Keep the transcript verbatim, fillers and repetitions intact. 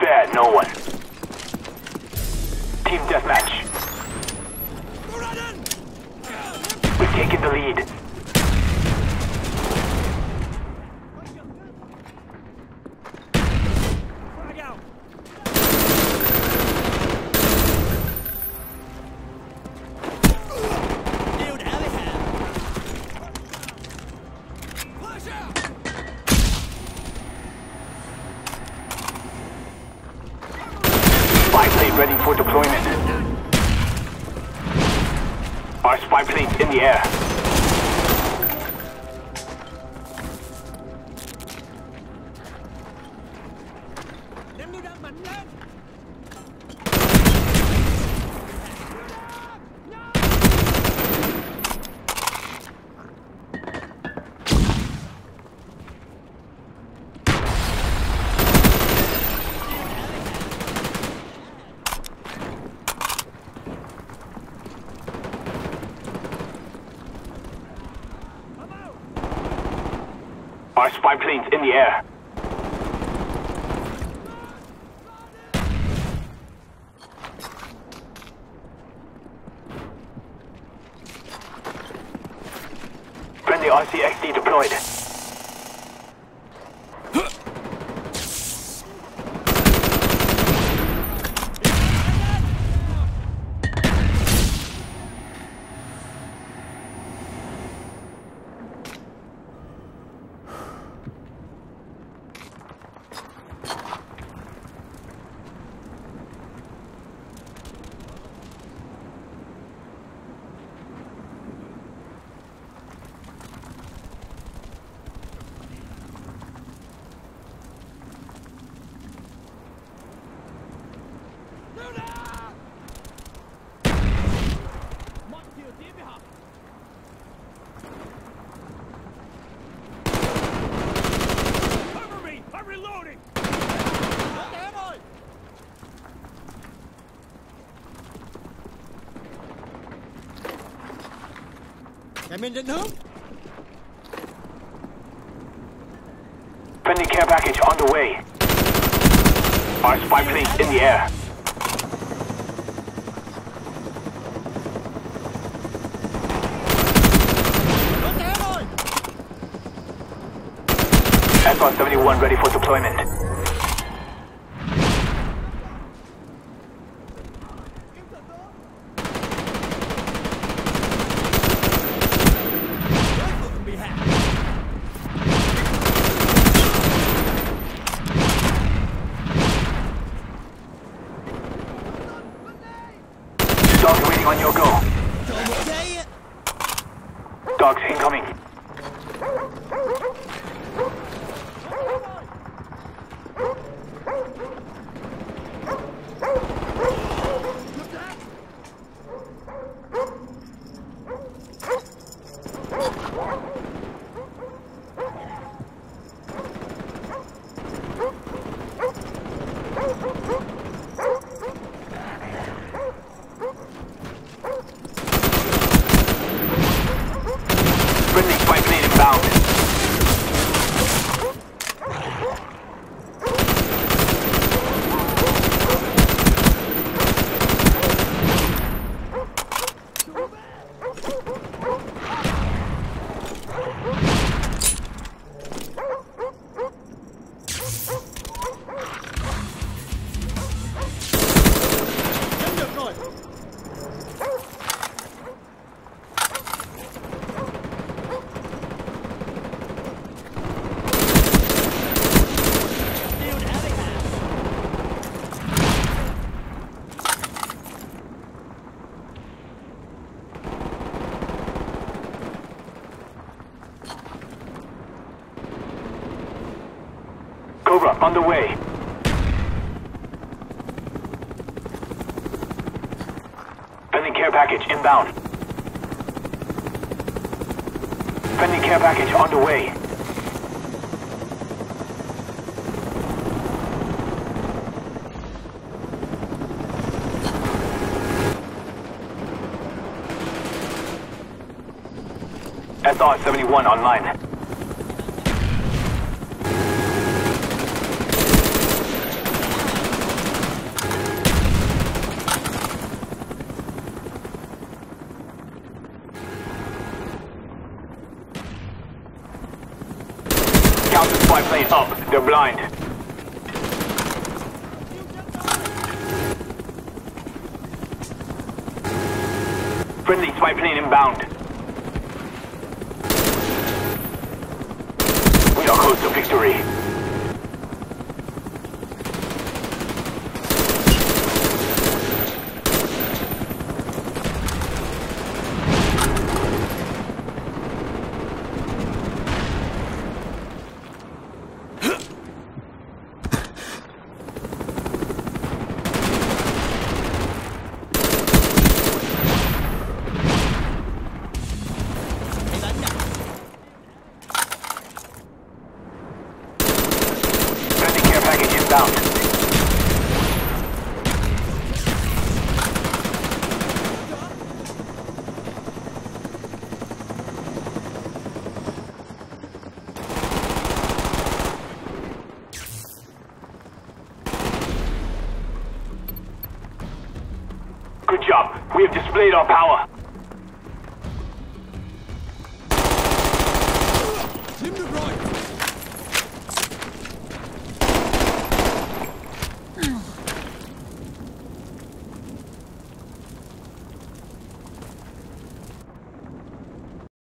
Spare no one. Team deathmatch. We've taken the lead. Spy plane ready for deployment. Our spy plane's in the air. Our spy plane's in the air. Friendly R C X D deployed. Em in định hướng. Friendly care package on the way. Our spy plane's in the air. S R seventy-one ready for deployment. Dogs waiting on your go. Dogs incoming. Friendly spy plane inbound. Cobra on the way. Friendly care package inbound. Friendly care package on the way. S R seventy-one online. spy plane up. They're blind. Friendly spy plane inbound. We are close to victory. Inbound. Good job. We have displayed our power.